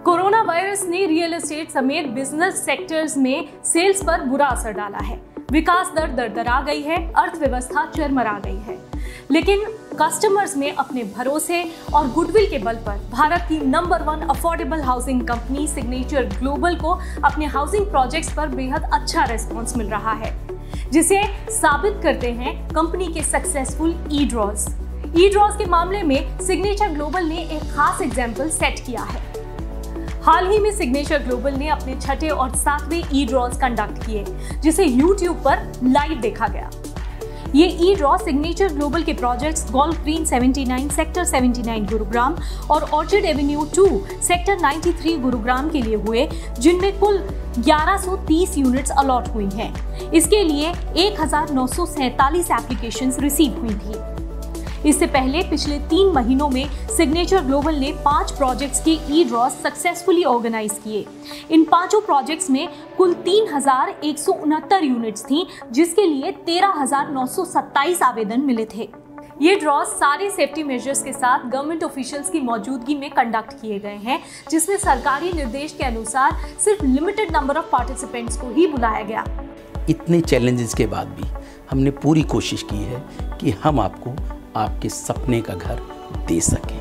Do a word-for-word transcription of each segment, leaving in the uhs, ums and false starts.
Corona virus ने real estate समेत business sectors में सेल्स पर बुरा असर डाला है। विकास दर दरदरा गई है, अर्थव्यवस्था चरमरा गई है। लेकिन कस्टमर्स ने अपने भरोसे और गुडविल के बल पर भारत की number one affordable housing company Signature Global को अपने हाउसिंग प्रोजेक्ट्स पर बेहद अच्छा रेस्पॉन्स मिल रहा है, जिसे साबित करते हैं कंपनी के successful e draws. E draws के मामले में सिग्नेचर ग्लोबल ने एक खास एग्जाम्पल सेट किया है। हाल ही में सिग्नेचर ग्लोबल ने अपने छठे और सातवें ई ड्रॉज कंडक्ट किए, जिसे यूट्यूब पर लाइव देखा गया। ये ई ड्रॉ सिग्नेचर ग्लोबल के प्रोजेक्ट्स गोल्फ ग्रीन उन्यासी सेक्टर उन्यासी गुरुग्राम और ऑर्चिड एवेन्यू टू सेक्टर तिरानवे गुरुग्राम के लिए हुए, जिनमें कुल ग्यारह सौ तीस यूनिट्स अलॉट हुई हैं। इसके लिए एक हज़ार नौ सौ सैंतालीस एप्लीकेशंस रिसीव हुई थी। इससे पहले पिछले तीन महीनों में सिग्नेचर ग्लोबल ने पांच प्रोजेक्ट्स के ई ड्रॉ सक्सेसफुली ऑर्गेनाइज किए। इन पांचों प्रोजेक्ट्स में कुल तीन हजार एक सौ उनहत्तर यूनिट्स थी, जिसके लिए तेरह हजार नौ सौ सत्ताईस आवेदन मिले थे। ये ड्रॉ सारे सेफ्टी मेजर्स के साथ गवर्नमेंट ऑफिशियल्स की मौजूदगी में कंडक्ट किए गए हैं, जिसमें सरकारी निर्देश के अनुसार सिर्फ लिमिटेड नंबर ऑफ पार्टिसिपेंट्स को ही बुलाया गया। इतने चैलेंजेस के बाद भी हमने पूरी कोशिश की है कि हम आपको आपके सपने का घर दे सकें।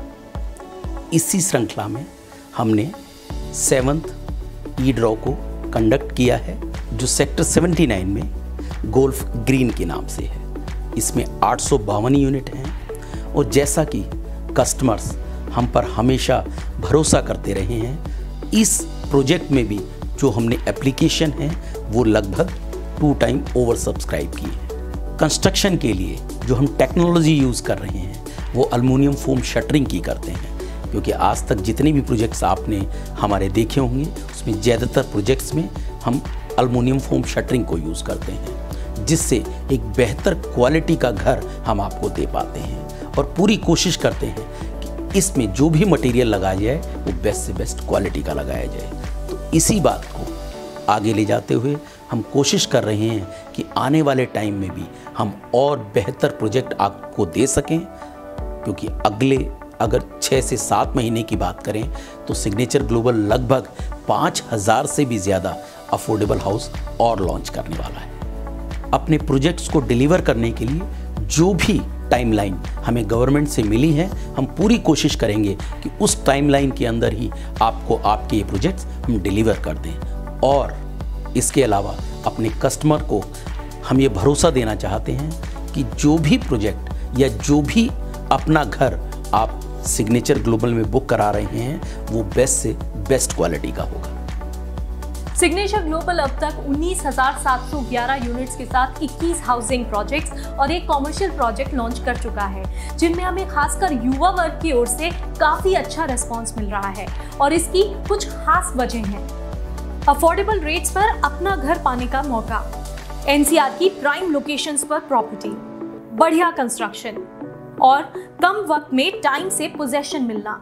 इसी श्रृंखला में हमने सेवंथ ई ड्रॉ को कंडक्ट किया है, जो सेक्टर उन्यासी में गोल्फ ग्रीन के नाम से है। इसमें आठ सौ बावन यूनिट हैं और जैसा कि कस्टमर्स हम पर हमेशा भरोसा करते रहे हैं, इस प्रोजेक्ट में भी जो हमने एप्लीकेशन है वो लगभग टू टाइम ओवर सब्सक्राइब की है। कंस्ट्रक्शन के लिए जो हम टेक्नोलॉजी यूज़ कर रहे हैं वो एल्युमिनियम फोम शटरिंग की करते हैं, क्योंकि आज तक जितने भी प्रोजेक्ट्स आपने हमारे देखे होंगे उसमें ज़्यादातर प्रोजेक्ट्स में हम एल्युमिनियम फोम शटरिंग को यूज़ करते हैं, जिससे एक बेहतर क्वालिटी का घर हम आपको दे पाते हैं। और पूरी कोशिश करते हैं कि इसमें जो भी मटेरियल लगाया जाए वो बेस्ट से बेस्ट क्वालिटी का लगाया जाए। तो इसी बात को आगे ले जाते हुए हम कोशिश कर रहे हैं कि आने वाले टाइम में भी हम और बेहतर प्रोजेक्ट आपको दे सकें, क्योंकि अगले अगर छः से सात महीने की बात करें तो सिग्नेचर ग्लोबल लगभग पाँच हज़ार से भी ज़्यादा अफोर्डेबल हाउस और लॉन्च करने वाला है। अपने प्रोजेक्ट्स को डिलीवर करने के लिए जो भी टाइमलाइन हमें गवर्नमेंट से मिली है, हम पूरी कोशिश करेंगे कि उस टाइमलाइन के अंदर ही आपको आपके ये प्रोजेक्ट्स हम डिलीवर कर दें। और इसके अलावा अपने कस्टमर को हम ये भरोसा देना चाहते हैं कि जो भी प्रोजेक्ट या जो भी अपना घर आप सिग्नेचर ग्लोबल में बुक करा रहे हैं वो बेस्ट से बेस्ट क्वालिटी का होगा। सिग्नेचर ग्लोबल अब तक उन्नीस हज़ार सात सौ ग्यारह यूनिट्स के साथ इक्कीस हाउसिंग प्रोजेक्ट्स और एक कॉमर्शियल प्रोजेक्ट लॉन्च कर चुका है, जिनमें हमें खासकर युवा वर्ग की ओर से काफी अच्छा रिस्पांस मिल रहा है। और इसकी कुछ खास वजह हैं। अफोर्डेबल रेट्स पर अपना घर पाने का मौका, एनसीआर की प्राइम लोकेशंस पर प्रॉपर्टी, बढ़िया कंस्ट्रक्शन और कम वक्त में टाइम से पोजेशन मिलना।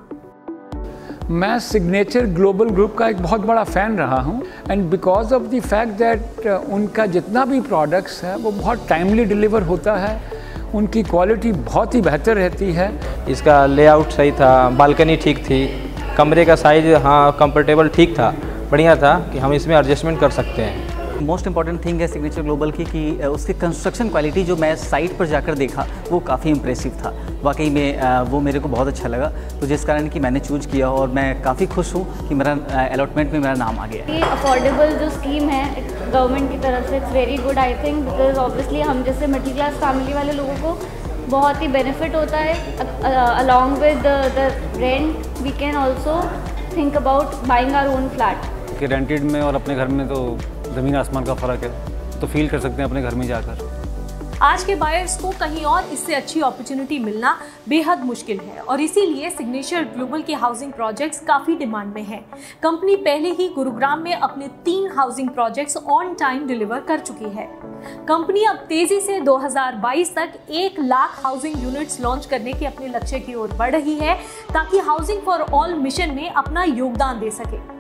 मैं सिग्नेचर ग्लोबल ग्रुप का एक बहुत बड़ा फ़ैन रहा हूं, and because of the fact that उनका जितना भी प्रोडक्ट्स है वो बहुत टाइमली डिलीवर होता है, उनकी क्वालिटी बहुत ही बेहतर रहती है। इसका लेआउट सही था, बालकनी ठीक थी, कमरे का साइज हाँ कंफर्टेबल ठीक था, बढ़िया था कि हम इसमें एडजस्टमेंट कर सकते हैं। मोस्ट इम्पॉर्टेंट थिंग है सिग्नेचर ग्लोबल की कि उसकी कंस्ट्रक्शन क्वालिटी जो मैं साइट पर जाकर देखा वो काफ़ी इम्प्रेसिव था। वाकई में वो मेरे को बहुत अच्छा लगा, तो जिस कारण कि मैंने चूज किया और मैं काफ़ी खुश हूँ कि मेरा अलॉटमेंट में मेरा नाम आ गया। ये अफोर्डेबल जो स्कीम है गवर्नमेंट की तरफ से, it's very good I think, because obviously हम जैसे मिडिल क्लास फैमिली वाले लोगों को बहुत ही बेनिफिट होता है। Along with the rent we can also think about buying our own flat. कि रेंटेड में और अपने घर में तो ज़मीन आसमान का फ़र्क है, तो फील कर सकते हैं अपने घर में जाकर। आज के बायर्स को कहीं और इससे अच्छी अपॉर्चुनिटी मिलना बेहद मुश्किल है और इसीलिए सिग्नेचर ग्लोबल के हाउसिंग प्रोजेक्ट्स काफ़ी डिमांड में हैं। कंपनी पहले ही गुरुग्राम में अपने तीन housing projects on time deliver कर चुकी है। कंपनी अब तेजी से दो हज़ार बाईस तक एक लाख हाउसिंग यूनिट्स लॉन्च करने के अपने लक्ष्य की ओर बढ़ रही है, ताकि हाउसिंग फॉर ऑल मिशन में अपना योगदान दे सके।